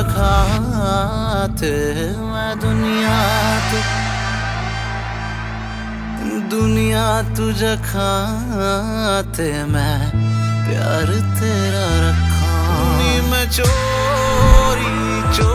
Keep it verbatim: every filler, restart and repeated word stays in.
खाते मैं दुनिया तू दुनिया तुझे खाते मैं प्यार तेरा रखा। मैं चोरी चोरी